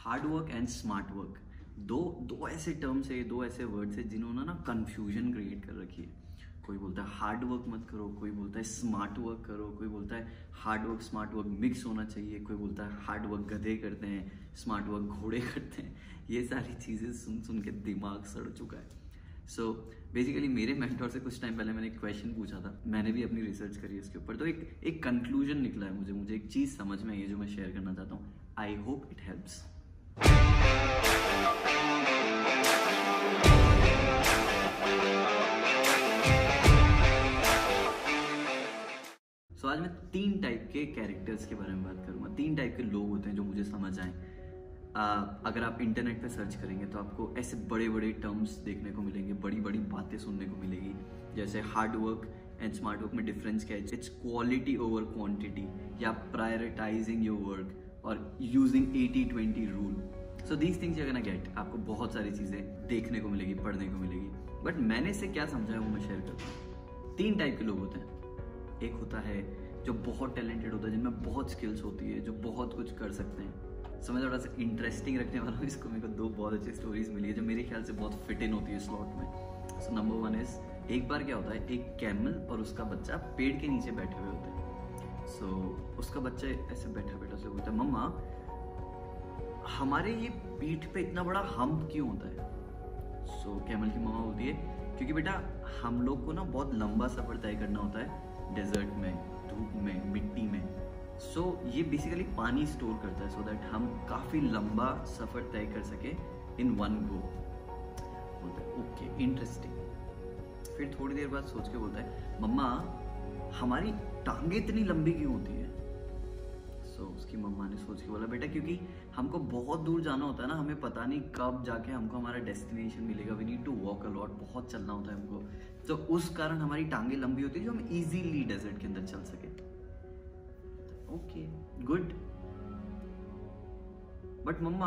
Hard work and smart work दो ऐसे terms है, दो ऐसे वर्ड्स है जिन्होंने ना कंफ्यूजन क्रिएट कर रखी है। कोई बोलता है हार्ड वर्क मत करो, कोई बोलता है स्मार्ट वर्क करो, कोई बोलता है hard work smart work mix होना चाहिए, कोई बोलता है हार्ड वर्क गधे करते हैं, स्मार्ट वर्क घोड़े करते हैं। ये सारी चीज़ें सुन सुन के दिमाग सड़ चुका है। सो बेसिकली मेरे मेंटोर से कुछ टाइम पहले मैंने एक क्वेश्चन पूछा था, मैंने भी अपनी रिसर्च करी इसके ऊपर, तो एक कंक्लूजन निकला है मुझे एक चीज़ समझ में आई है जो मैं शेयर करना चाहता हूँ। I hope it helps. आज मैं 3 टाइप के कैरेक्टर्स के बारे में बात करूंगा। 3 टाइप के लोग होते हैं जो मुझे समझ आए। अगर आप इंटरनेट पे सर्च करेंगे तो आपको ऐसे बड़े बड़े टर्म्स देखने को मिलेंगे, बड़ी बड़ी बातें सुनने को मिलेगी, जैसे hard work and smart work में डिफरेंस क्या है, इट्स क्वालिटी ओवर क्वांटिटी, या प्रायोरिटाइजिंग योर वर्क और using 80-20 rule. So these things you are gonna get. आपको बहुत सारी चीज़ें देखने को मिलेगी, पढ़ने को मिलेगी, बट मैंने इससे क्या समझा है वो मैं शेयर करता हूँ। 3 टाइप के लोग होते हैं। एक होता है जो बहुत टैलेंटेड होता है, जिनमें बहुत स्किल्स होती है, जो बहुत कुछ कर सकते हैं। सो मैं थोड़ा सा इंटरेस्टिंग रखने वाला हूँ इसको। मेरे को 2 बहुत अच्छी स्टोरीज मिली है जो मेरे ख्याल से बहुत फिट इन होती है स्लॉट में। सो नंबर 1 इज, एक बार क्या होता है, एक कैमल और उसका बच्चा पेड़ के नीचे बैठे हुए होते हैं। सो उसका बच्चा ऐसे बैठा बैठा से बोलता है, मम्मा हमारे ये पीठ पे इतना बड़ा हम्प क्यों होता है? सो कैमल की मम्मा बोलती है, क्योंकि बेटा हम लोग को ना बहुत लंबा सफर तय करना होता है, डेजर्ट में, धूप में, मिट्टी में। सो ये बेसिकली पानी स्टोर करता है सो दैट हम काफी लंबा सफर तय कर सके इन वन गो। बोलता है ओके इंटरेस्टिंग। फिर थोड़ी देर बाद सोच के बोलता है, मम्मा हमारी टांगे इतनी लंबी क्यों होती है? सो उसकी मम्मा ने सोच के बोला, बेटा क्योंकि हमको बहुत दूर जाना होता है ना, हमें पता नहीं कब जाके हमको हमारा डेस्टिनेशन मिलेगा, we need to walk a lot, बहुत चलना होता है हमको, तो उस कारण हमारी टांगे लंबी होती है जो हम इजीली डेजर्ट के अंदर चल सके। ओके गुड, बट मम्मा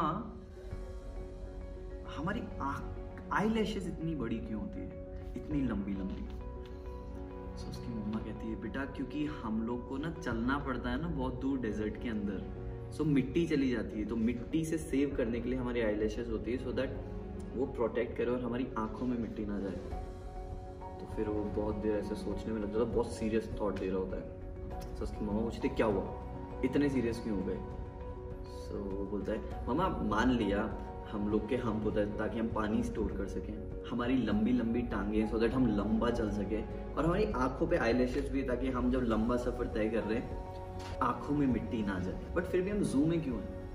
हमारी आई लैशेस इतनी बड़ी क्यों होती है, इतनी लंबी लंबी? तो उसकी मम्मा कहती है, बेटा क्योंकि हम लोग को ना चलना पड़ता है ना बहुत दूर डेजर्ट के अंदर, सो मिट्टी चली जाती है, तो मिट्टी से सेव करने के लिए हमारी आईलैशेस होती है सो दैट वो प्रोटेक्ट करे और हमारी आंखों में मिट्टी ना जाए। तो फिर वो बहुत देर ऐसे सोचने में लगता था, बहुत सीरियस थॉट दे रहा होता है। सो उसकी मम्मा पूछती, क्या हुआ, इतने सीरियस क्यों हो गए? सो वो बोलता है, मम्मा मान लिया हम लोग के हम्प होता है ताकि हम पानी स्टोर कर सकें, हमारी लंबी लंबी टांगे सो दैट हम लंबा चल सके, और हमारी आंखों पे आईलैशेस भी ताकि हम जब लंबा सफर तय कर रहे हैं आंखों में मिट्टी ना जाए, बट फिर भी हम जू में क्यों हैं?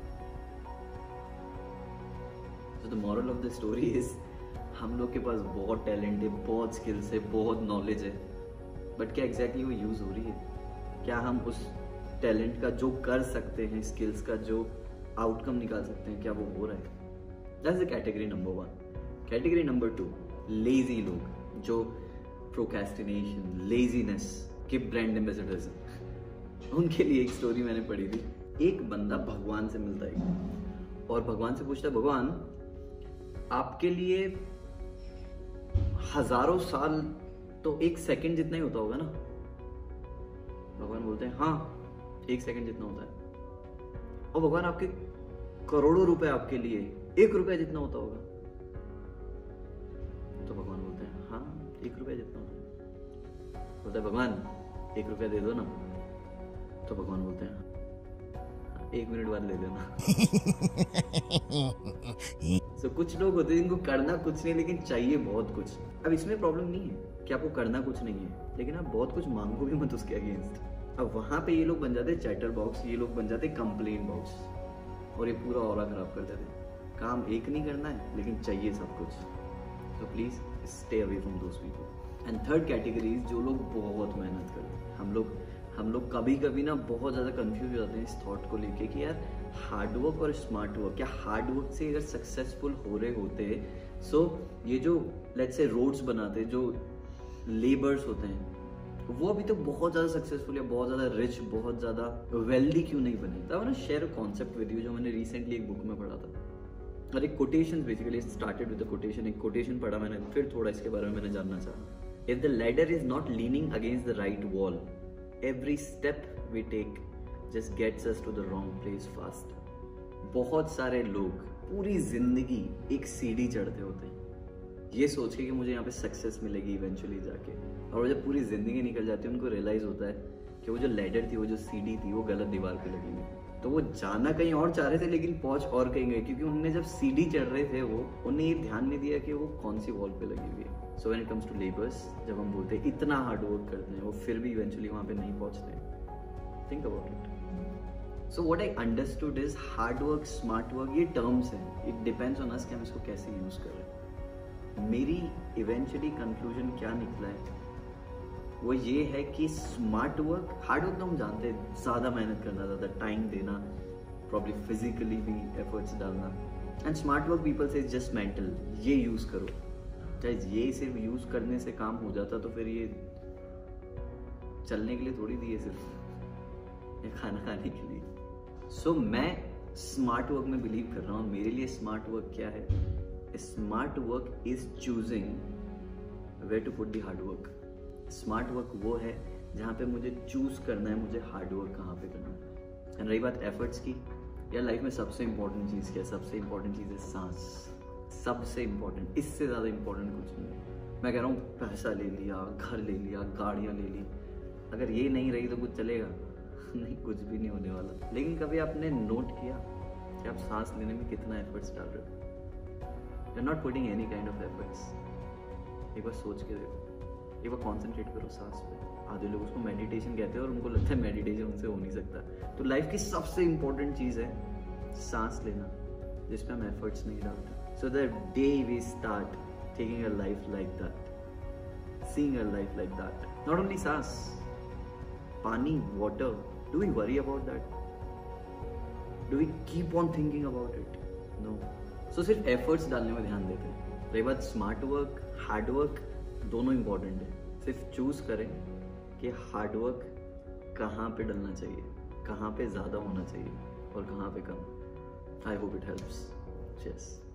So the moral of the story is, हम लोग के पास बहुत टैलेंट है, बहुत स्किल्स है, बहुत नॉलेज है, बट क्या एग्जैक्टली वो यूज हो रही है? क्या हम उस टैलेंट का जो कर सकते हैं, स्किल्स का जो आउटकम निकाल सकते हैं, क्या वो हो रहा है? That's the category number 1। Category number 2, lazy लोग जो प्रोक्रेस्टिनेशन, लेजीनेस के ब्रांड एम्बेसडर्स हैं। उनके लिए एक स्टोरी मैंने पढ़ी थी। एक बंदा भगवान से मिलता है और भगवान से पूछता है, भगवान आपके लिए हजारों साल तो 1 सेकंड जितना ही होता होगा ना? भगवान बोलते हैं, हाँ 1 सेकंड जितना होता है। और भगवान आपके करोड़ों रुपए आपके लिए 1 रुपया जितना होता होगा? तो भगवान बोलते हैं, हाँ 1 रुपया जितना होता है। बोलता है, भगवान 1 रुपया दे दो ना। तो भगवान बोलते हैं, 1 मिनट बाद ले लेना। So, कुछ लोग होते हैं जिनको करना कुछ नहीं लेकिन चाहिए बहुत कुछ। अब इसमें प्रॉब्लम नहीं है कि आपको करना कुछ नहीं है, लेकिन आप बहुत कुछ मांगो भी मत उसके अगेंस्ट। अब वहां पे ये लोग बन जाते चैटर बॉक्स, ये लोग बन जाते कंप्लेन बॉक्स, और ये पूरा ऑरा खराब कर देते। काम एक नहीं करना है लेकिन चाहिए सब कुछ। तो please stay away from those people. And third category, जो लोग बहुत मेहनत करते हैं। हम लोग कभी कभी ना बहुत ज़्यादा कंफ्यूज हो जाते हैं इस थॉट को लेके कि यार हार्डवर्क और स्मार्ट वर्क, क्या हार्डवर्क से अगर सक्सेसफुल हो रहे होते, सो ये जो लेट्स से रोड्स बनाते, जो लेबर्स होते हैं, वो अभी तो बहुत ज़्यादा सक्सेसफुल या बहुत ज़्यादा रिच, बहुत ज़्यादा वेल्दी क्यों नहीं बने? तो ना share a concept with you जो मैंने रिसेंटली एक बुक में पढ़ा था। और एक quotation, basically started with the quotation. एक कोटेशन पढ़ा मैंने, फिर थोड़ा इसके बारे में मैंने जानना चाहा। If the ladder is not leaning against the right wall, every step we take just gets us to the wrong place fast. बहुत सारे लोग पूरी जिंदगी एक सीढ़ी चढ़ते होते हैं ये सोच के कि मुझे यहाँ पे सक्सेस मिलेगी इवेंचुअली जाके, और वो जब पूरी जिंदगी निकल जाती है उनको रियलाइज होता है कि वो जो लैडर थी, वो जो सीढ़ी थी, वो गलत दीवार पे लगी हुई। तो वो जाना कहीं और चाह रहे थे लेकिन पहुंच और कहीं गए, क्योंकि उन्होंने जब सीढ़ी चढ़ रहे थे वो उन्हें ये ध्यान नहीं दिया कि वो कौन सी वॉल पे लगी हुई है। So when it comes to labours, जब हम बोलते हैं इतना हार्ड वर्क करते हैं वो फिर भी इवेंचुअली वहाँ पे नहीं पहुँचते। Think about it. So what I understood is hard work, smart work, ये टर्म्स हैं, इट डिपेंड्स ऑन अस कि हम इसको कैसे यूज कर रहे हैं। मेरी इवेंचुअली कंक्लूजन क्या निकला है वो ये है कि स्मार्ट वर्क, हार्ड वर्क तो हम जानते हैं, ज़्यादा मेहनत करना, ज़्यादा टाइम देना, प्रॉब्ली फिजिकली भी एफर्ट्स डालना। एंड स्मार्ट वर्क पीपल से जस्ट मेंटल, ये यूज़ करो। चाहे ये सिर्फ यूज़ करने से काम हो जाता तो फिर ये चलने के लिए थोड़ी दिए, सिर्फ ये खाना खाने के लिए। सो मैं स्मार्ट वर्क में बिलीव कर रहा हूँ। मेरे लिए स्मार्ट वर्क क्या है? Smart work is choosing where to put the hard work. Smart work वो है जहाँ पे मुझे चूज करना है मुझे हार्ड वर्क कहाँ पे करना है। एंड रही बात एफर्ट्स की, यार लाइफ में सबसे इंपॉर्टेंट चीज़ क्या है? सबसे इंपॉर्टेंट चीज़ है सांस। सबसे इंपॉर्टेंट, इससे ज़्यादा इंपॉर्टेंट कुछ नहीं है। मैं कह रहा हूँ पैसा ले लिया, घर ले लिया, गाड़ियाँ ले ली, अगर ये नहीं रही तो कुछ चलेगा? नहीं, कुछ भी नहीं होने वाला। लेकिन कभी आपने नोट किया कि आप सांस लेने में कितना एफर्ट्स डाल रहे हो? You are not putting any kind of efforts. एक बार सोच के देखो, एक बार कॉन्सेंट्रेट करो सांस पे। आधे लोग उसको मेडिटेशन कहते हैं और उनको लगता है मेडिटेशन उनसे हो नहीं सकता। तो लाइफ की सबसे इंपॉर्टेंट चीज़ है सांस लेना, जिसपे हम एफर्ट्स नहीं डालते। So the day we start taking a life like that, seeing a life like that, not only सांस, पानी, water, do we worry about that? Do we keep on thinking about it? No. So सिर्फ efforts डालने में ध्यान देते हैं। रही बात स्मार्ट वर्क, हार्ड वर्क, दोनों इंपॉर्टेंट है। सिर्फ चूज करें कि हार्ड वर्क कहाँ पे डलना चाहिए, कहाँ पे ज़्यादा होना चाहिए और कहाँ पे कम। I hope it helps. Cheers.